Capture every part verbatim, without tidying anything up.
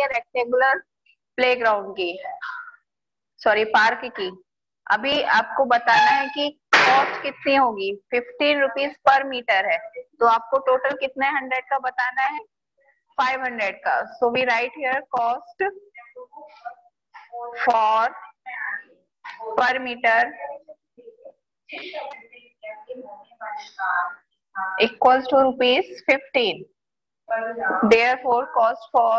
है rectangular playground की, sorry park की। अभी आपको बताना है कि कॉस्ट कितनी होगी, फिफ्टीन रुपीज पर मीटर है, तो आपको टोटल कितने हंड्रेड का बताना है, फाइव हंड्रेड का। So we write here cost for per meter equals to rupees fifteen. Therefore, cost for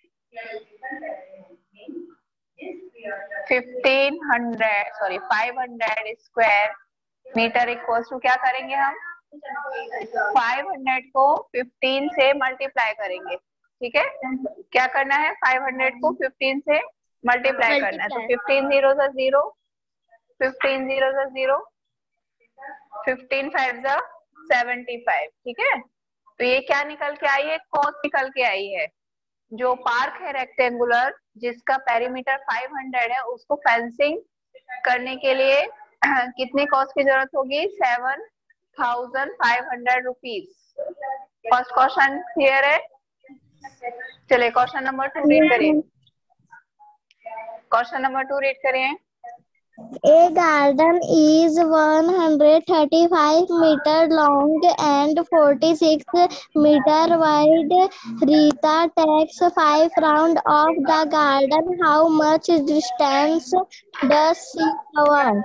fifteen hundred, sorry five hundred square meter equals to क्या करेंगे हम, five hundred को fifteen से मल्टीप्लाई करेंगे, ठीक है। क्या करना है, five hundred को fifteen से मल्टीप्लाई करना है, तो fifteen जीरो से जीरो, fifteen जीरो से जीरो, fifteen फाइव जा seventy-five, ठीक है। तो ये क्या निकल के आई है, कॉस्ट निकल के आई है। जो पार्क है रेक्टेंगुलर जिसका पेरीमीटर five hundred है, उसको फेंसिंग करने के लिए कितने कॉस्ट की जरूरत होगी, seven thousand five hundred rupees. First question clear है। चलिए क्वेश्चन नंबर टू रीड करिए। क्वेश्चन नंबर टू रीड करिए। A garden is one hundred thirty-five meter long and forty-six meter wide. Rita takes five rounds of the garden. How much distance does she cover?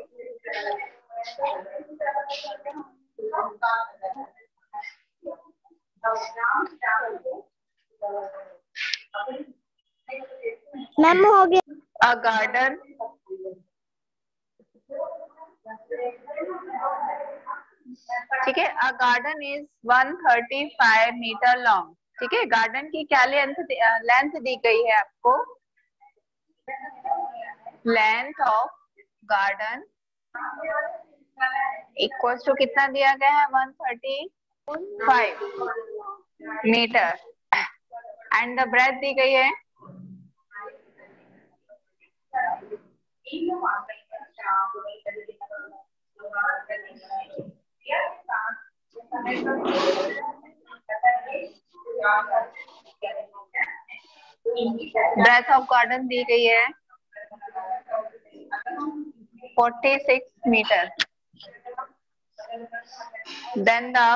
Ma'am हो गया। A garden ठीक है, a garden is one thirty-five meter long, ठीक है। Garden की क्या length length दी गई है आपको, length of garden equals to कितना दिया गया है, one thirty-five meter, and the breadth दी गई है ब्रेथ ऑफ गार्डन दी गई है forty-six meter. Then the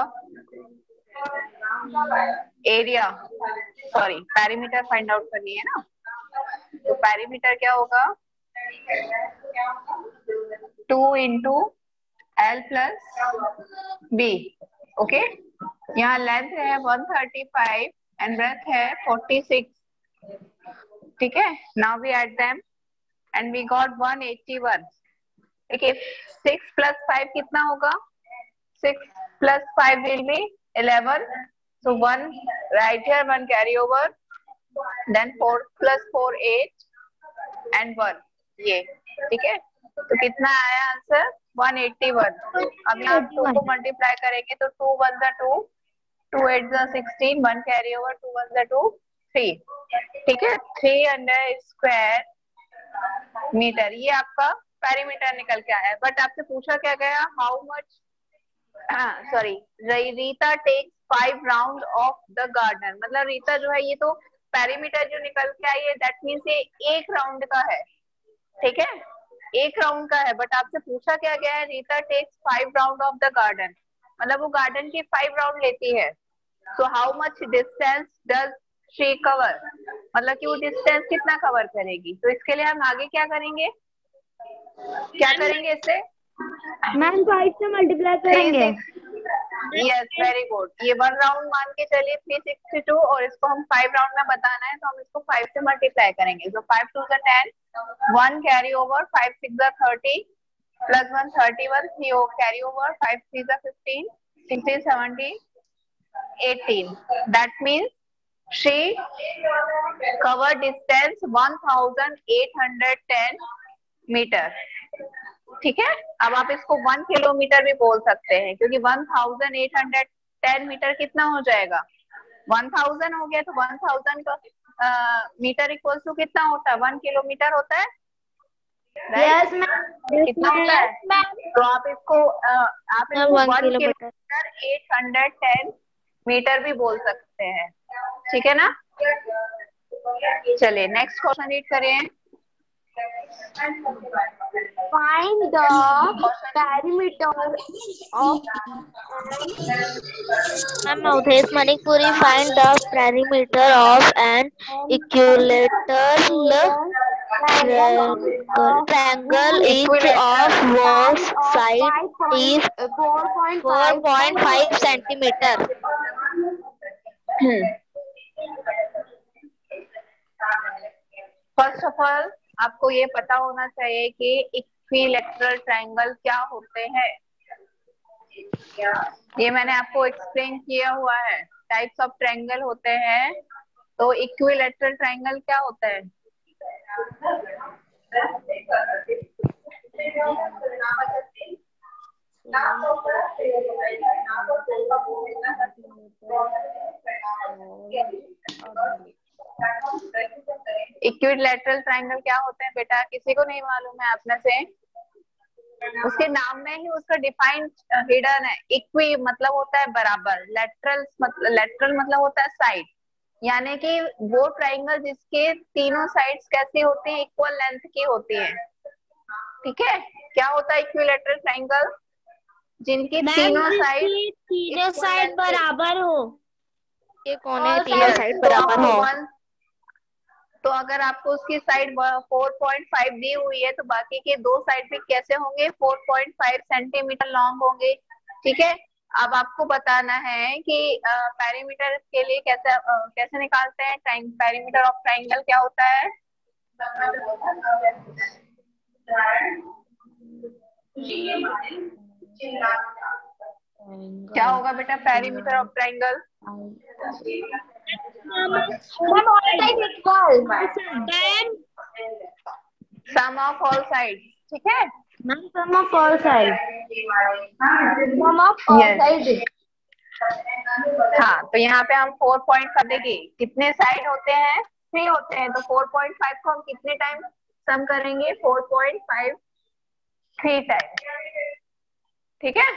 area, sorry perimeter find out करनी है ना, तो पेरीमीटर क्या होगा, two into L plus B, okay. यहाँ लेंथ है one thirty-five एंड ब्रेथ है forty-six, ठीक है। Now we add them and we got one eighty-one। देखिए six प्लस five कितना होगा, six plus five will be eleven, so one right here, one carry over, then four plus four eight and one, ये ठीक है। तो कितना आया answer, one eighty-one। अब यहाँ टू को मल्टीप्लाई करेंगे तो two one जा two, two eight जा sixteen, one carry over, two one जा two, three, ठीक है। three hundred स्क्वायर मीटर ये आपका पेरीमीटर निकल के आया। बट आपसे पूछा क्या गया, how much, sorry Rita takes five round of the garden, मतलब रीता जो है, ये तो पेरीमीटर जो निकल के आई है दैट मीन्स ये एक राउंड का है, ठीक है, एक राउंड का है। बट आपसे पूछा क्या गया है, Rita takes five round of the garden, मतलब वो गार्डन की फाइव राउंड लेती है। So how much distance does she cover, मतलब कि वो डिस्टेंस कितना कवर करेगी। तो इसके लिए हम आगे क्या करेंगे, क्या करेंगे इससे, मैम फाइव से मल्टीप्लाई करेंगे। Yes very good. ये वन राउंड मान के चलिए three sixty-two, और इसको हम फाइव राउंड में बताना है तो हम इसको फाइव से मल्टीप्लाई करेंगे। तो five two जा ten, one carry over, five six जा thirty, plus one thirty-one, three carry over, five three जा fifteen, six three seventeen, eighteen, that means she covered distance one thousand eight hundred ten meter, ठीक है। अब आप इसको one kilometre भी बोल सकते हैं, क्योंकि one thousand eight hundred ten meter कितना हो जाएगा, one thousand हो गया, तो one thousand का मीटर इक्वल टू कितना होता है, वन किलोमीटर होता है, यस right? कितना होता है, तो आप इसको uh, आप इसको one kilometer eight hundred ten meter भी बोल सकते हैं, ठीक है ना। चलिए नेक्स्ट क्वेश्चन रीड करें। Find the perimeter of Ma'am, Avdesh Manikpuri, find the perimeter of an equilateral triangle. Triangle each of whose side is four point five centimeter. First of all आपको ये पता होना चाहिए कि इक्विलैटरल ट्रायंगल क्या होते हैं। ये मैंने आपको एक्सप्लेन किया हुआ है, टाइप्स ऑफ ट्रायंगल होते हैं। तो इक्विलैटरल ट्रायंगल क्या होता है? इक्विलैटरल ट्रायंगल क्या होते हैं बेटा? किसी को नहीं मालूम है आप में से? उसके नाम में ही उसका डिफाइंड हिडन है। इक्वी मतलब होता है बराबर, लेटरल मतलब लेटरल मतलब होता है साइड, यानी कि वो ट्रायंगल जिसके तीनों साइड्स कैसी होती है? इक्वल लेंथ की होती है। ठीक है, क्या होता है इक्विलैटरल ट्रायंगल? जिनकी तीनों साइड तीनों साइड बराबर हो। ये कौन है? तीनों साइड बराबर हो। तो अगर आपको उसकी साइड फोर पॉइंट फाइव दी हुई है तो बाकी के दो साइड भी कैसे होंगे? Four point five centimeter long होंगे। ठीक है, अब आपको बताना है कि पेरीमीटर के लिए कैसे uh, कैसे निकालते हैं? पेरीमीटर ऑफ ट्रायंगल क्या होता है? क्या होगा बेटा perimeter of triangle? Sum of all side. ठीक है, sum of all side. Sum of all side. हाँ, तो यहाँ पे हम फोर पॉइंट फाइव देंगे। कितने साइड होते हैं? थ्री होते हैं। तो फोर पॉइंट फाइव को हम कितने टाइम सम करेंगे? Four point five three time. ठीक है,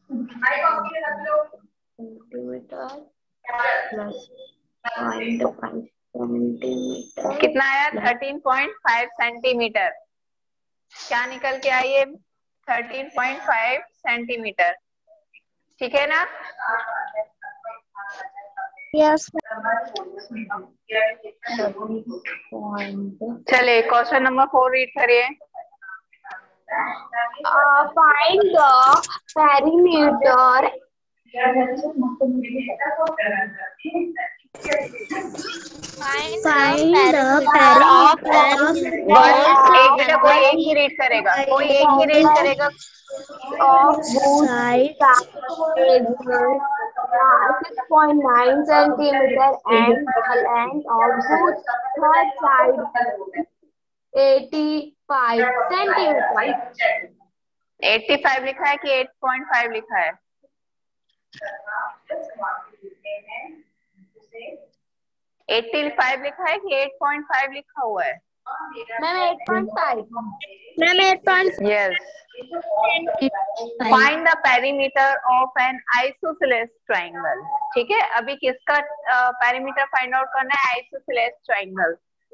कितना आया? Thirteen point five centimeter. क्या निकल के आई है? Thirteen point five centimeter. ठीक है ना? यस। चलिए क्वेश्चन नंबर फोर रीड करिए। Find the perimeter Find Find the the perimeter of an एक बेटा कोई triangle. एक ही रीड करेगा, कोई एक ही रीड करेगा। of side six point nine centimeter and the length of whose third side eighty-five centimeter. Eighty five लिखा है कि एट पॉइंट फाइव लिखा है? एट्टी फाइव लिखा है कि एट पॉइंट फाइव लिखा हुआ है? Ma'am eight point five. Ma'am eight point five. Yes. Find the perimeter of an isosceles triangle. ठीक है, अभी किसका पेरीमीटर फाइंड आउट करना है? Isosceles triangle.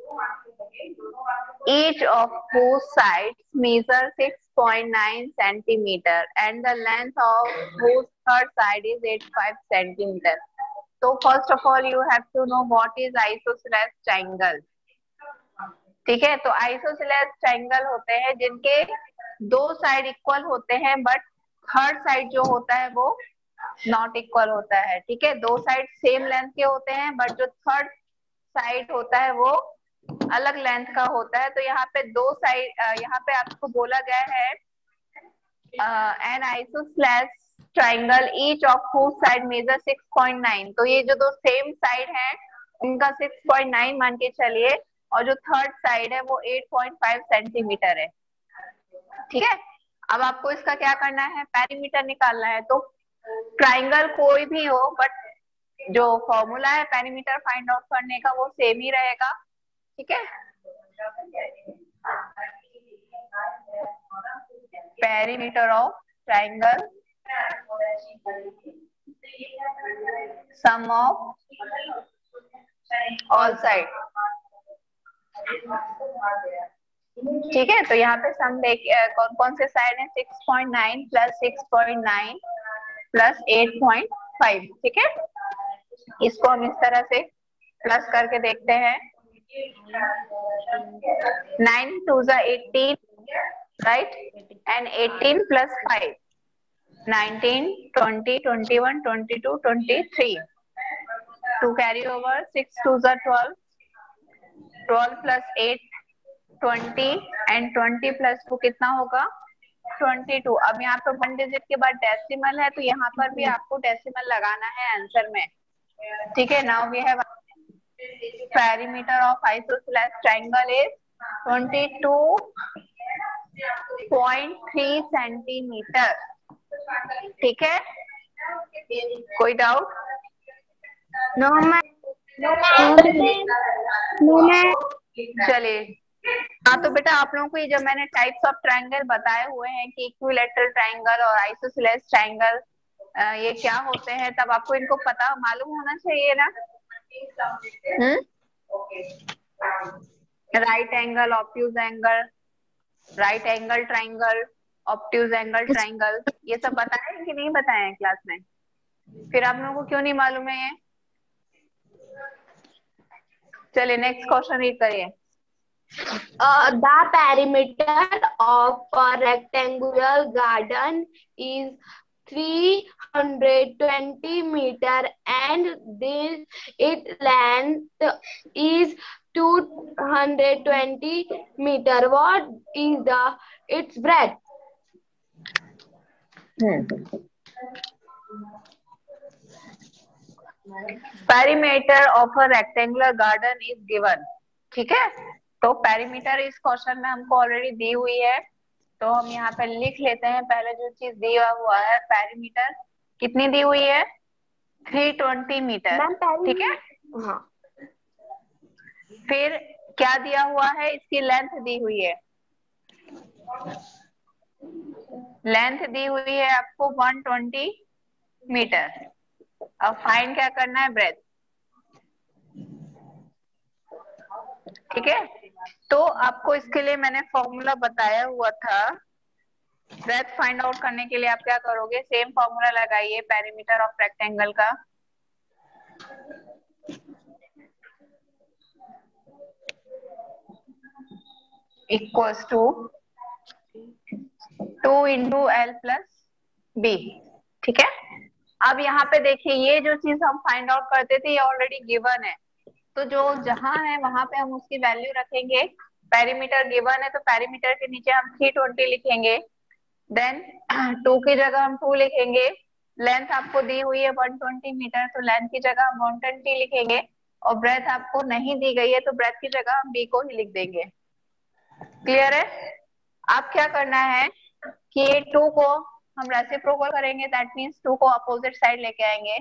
Each of whose sides measure six point nine centimeter and the length of whose third side is eighty-five centimeter. So first of all you have to know what is isosceles triangle. ठीक है, तो isosceles triangle होते हैं जिनके दो side equal होते हैं but third side जो होता है वो नॉट इक्वल होता है। ठीक है, दो साइड सेम लेंथ के होते हैं बट जो थर्ड साइड होता है वो अलग लेंथ का होता है। तो यहाँ पे दो साइड, यहाँ पे आपको बोला गया है an isosceles triangle each of whose side measure six point nine. तो ये जो दो सेम साइड हैं उनका सिक्स पॉइंट नाइन मान के चलिए, और जो थर्ड साइड है वो एट पॉइंट फाइव सेंटीमीटर है। ठीक है, अब आपको इसका क्या करना है? पेरीमीटर निकालना है। तो ट्रायंगल कोई भी हो बट जो फॉर्मूला है पेरीमीटर फाइंड आउट करने का वो सेम ही रहेगा। ठीक है, perimeter of triangle sum of all side. ठीक है, तो यहाँ पे सम देख कौन कौन से साइड है, six point nine plus six point nine plus eight point five. ठीक है, इसको हम इस तरह से प्लस करके देखते हैं। नाइन टू जा eighteen, right, and eighteen plus five, nineteen, twenty, twenty one, twenty two, twenty three. Two carry over, six two जा twelve, twelve plus eight, twenty, and twenty plus two कितना होगा, twenty two. अब यहाँ पे one digit के बाद decimal है, तो यहाँ पर भी आपको डेसिमल लगाना है आंसर में। ठीक है, now we have perimeter of isosceles triangle is twenty two point three centimetre. ठीक है, कोई डाउट? No ma'am. चलिए, हाँ तो बेटा आप लोगों को ये जब मैंने टाइप्स ऑफ ट्रायंगल बताए हुए हैं कि इक्विलैटरल ट्रायंगल और आइसोसेलेस ट्रायंगल ये क्या होते हैं, तब आपको इनको पता मालूम होना चाहिए ना। Hmm, right angle, obtuse angle, right angle triangle, obtuse angle triangle, ये सब बताए कि नहीं बताए हैं क्लास में? फिर आप लोगों को क्यों नहीं मालूम है ये? चलिए नेक्स्ट क्वेश्चन रीड करिए। Uh, the perimeter of a rectangular garden is three hundred twenty meter and this its length is two hundred twenty meter. What is the its breadth? Perimeter of a rectangular garden is given. ठीक है, तो perimeter इस question में हमको already दी हुई है, तो हम यहाँ पे लिख लेते हैं। पहले जो चीज दिया हुआ है, पेरीमीटर कितनी दी हुई है, थ्री ट्वेंटी मीटर। ठीक है, हाँ। फिर क्या दिया हुआ है, इसकी लेंथ दी हुई है, लेंथ दी हुई है आपको वन ट्वेंटी मीटर। अब फाइंड क्या करना है, ब्रेथ। ठीक है, तो आपको इसके लिए मैंने फॉर्मूला बताया हुआ था। ब्रेथ फाइंड आउट करने के लिए आप क्या करोगे, सेम फॉर्मूला लगाइए पेरीमीटर ऑफ रेक्टेंगल का। Equals to two into L plus B. ठीक है, अब यहाँ पे देखिए, ये जो चीज हम फाइंड आउट करते थे ये ऑलरेडी गिवन है, तो जो जहां है वहां पे हम उसकी वैल्यू रखेंगे। पेरीमीटर गिवन है तो पेरीमीटर के नीचे हम थ्री ट्वेंटी लिखेंगे, देन टू की जगह हम टू लिखेंगे। लेंथ आपको दी हुई है वन ट्वेंटी मीटर, तो लेंथ की जगह हम वन ट्वेंटी लिखेंगे, और ब्रेथ आपको नहीं दी गई है तो ब्रेथ की जगह हम बी को ही लिख देंगे। क्लियर है? अब क्या करना है कि ये टू को हम रेसिप्रोकल करेंगे, दैट मींस टू को अपोजिट साइड लेके आएंगे।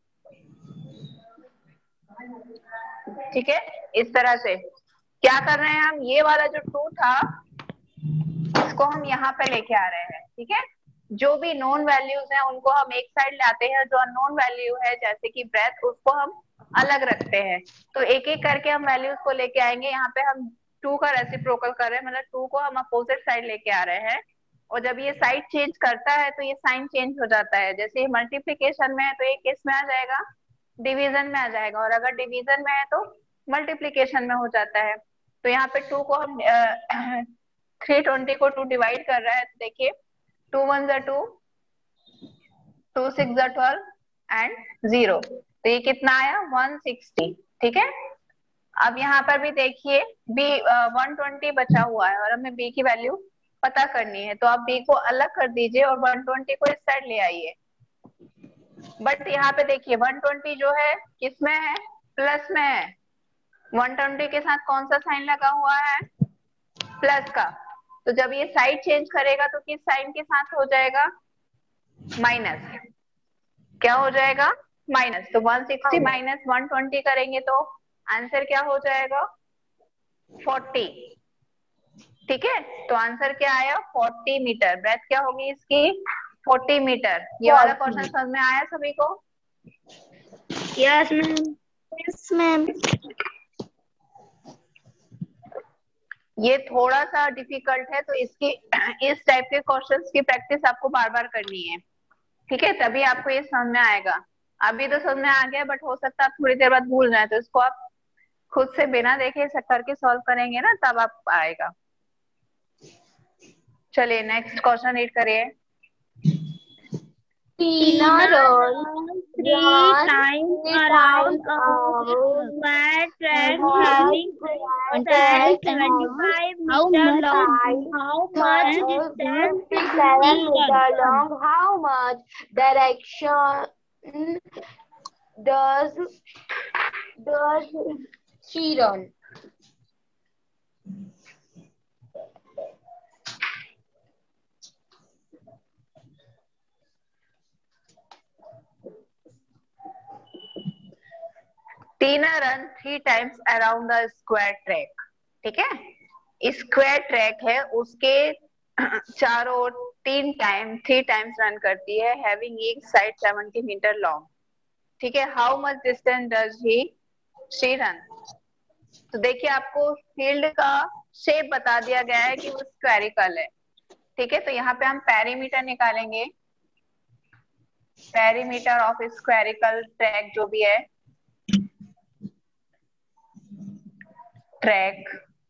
ठीक है, इस तरह से क्या कर रहे हैं हम, ये वाला जो टू था इसको हम यहाँ पे लेके आ रहे हैं। ठीक है, जो भी नोन वैल्यूज हैं उनको हम एक साइड लाते हैं, जो अननोन वैल्यू है जैसे कि ब्रेथ उसको हम अलग रखते हैं। तो एक एक करके हम वैल्यूज को लेके आएंगे। यहाँ पे हम टू का रेसिप्रोकल कर रहे हैं, मतलब टू को हम अपोजिट साइड लेके आ रहे हैं, और जब ये साइड चेंज करता है तो ये साइन चेंज हो जाता है। जैसे ये मल्टीप्लीकेशन में है तो ये किस में आ जाएगा, डिवीजन में आ जाएगा, और अगर डिवीजन में है तो मल्टीप्लीकेशन में हो जाता है। तो यहाँ पे टू को हम थ्री ट्वेंटी को टू डिवाइड कर रहा है, तो देखिए टू वन जा टू, टू सिक्स जा ट्वेल्व एंड जीरो, तो ये कितना आया, वन सिक्सटी। ठीक है, अब यहाँ पर भी देखिए बी वन ट्वेंटी बचा हुआ है और हमें बी की वैल्यू पता करनी है, तो आप बी को अलग कर दीजिए और वन ट्वेंटी को इस साइड ले आइए। बट यहाँ पे देखिए वन ट्वेंटी जो है किसमें है, प्लस में है। वन ट्वेंटी के साथ कौन सा साइन लगा हुआ है, प्लस का, तो जब ये साइड चेंज करेगा तो किस साइन के साथ हो जाएगा, माइनस। क्या हो जाएगा, माइनस। तो one sixty minus one twenty करेंगे तो आंसर क्या हो जाएगा, फोर्टी। ठीक है, तो आंसर क्या आया, फोर्टी मीटर। ब्रेथ क्या होगी इसकी, फोर्टी मीटर। ये वाला क्वेश्चन समझ में आया सभी को? Yes ma'am. Yes ma'am. ये थोड़ा सा डिफिकल्ट है, तो इसकी इस टाइप के क्वेश्चंस की प्रैक्टिस आपको बार बार करनी है, ठीक है, तभी आपको ये समझ में आएगा। अभी तो समझ में आ गया, बट हो सकता है आप थोड़ी देर बाद भूल जाए, तो इसको आप खुद से बिना देखे सब करके सॉल्व करेंगे ना, तब आप आएगा। चलिए नेक्स्ट क्वेश्चन रीड करिए। Tina runs three times around a square track having side seventy-five meter long. How much distance seven meter long. How much direction does does she run? Tina run three times around the square track, ठीक है, square track है उसके चारों ओर तीन time three times run करती है, having each side seventy metre long, ठीक है। How much distance does he she run? तो देखिए आपको फील्ड का शेप बता दिया गया है कि वो स्क्वेरिकल है, ठीक है, तो यहाँ पे हम पेरीमीटर निकालेंगे, पेरीमीटर ऑफ स्क्वेरिकल ट्रैक जो भी है, ट्रैक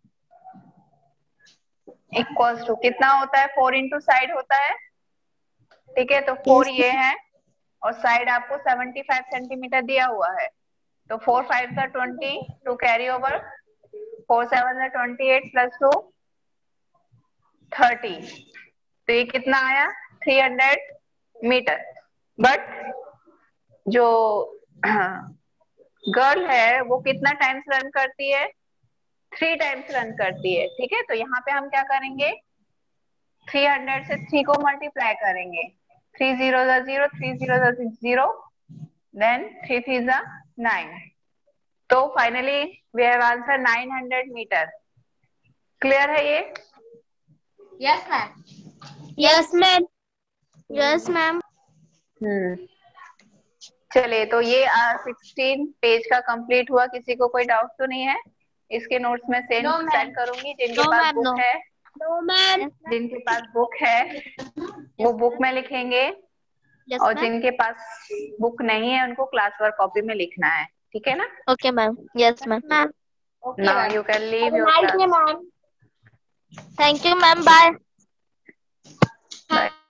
इक्वल्स टू कितना होता है, फोर इंटू साइड होता है, ठीक है, तो फोर ये है और साइड आपको सेवेंटी फाइव सेंटीमीटर दिया हुआ है, तो फोर फाइव का twenty, two carry over, four seven का twenty eight plus two thirty, तो ये कितना आया थ्री हंड्रेड मीटर। बट जो गर्ल है वो कितना टाइम्स रन करती है, थ्री टाइम्स रन करती है, ठीक है, तो यहाँ पे हम क्या करेंगे, थ्री हंड्रेड से थ्री को मल्टीप्लाई करेंगे, थ्री जीरो जा जीरो, थ्री जीरो जा जीरो, देन थ्री थ्री जा नाइन, तो finally we have answer nine hundred metre. Clear है ये? Yes, ma'am. Yes, ma'am. Yes, ma'am. हम्म, चलिए तो ये सिक्सटीन पेज का कंप्लीट हुआ, किसी को कोई डाउट तो नहीं है? इसके नोट्स में सेंड No, ma'am. सेंड करूंगी, जिनके No, पास ma'am, बुक no. है, No, ma'am. जिनके पास बुक है वो बुक में लिखेंगे, Yes, और ma'am. जिनके पास बुक नहीं है उनको क्लास वर्क कॉपी में लिखना है, ठीक है ना? Okay, ma'am. Yes, ma'am. Ma'am. Okay, now ma'am. You can leave Have a your nice day, class. ma'am. Thank you, ma'am. Bye. Bye.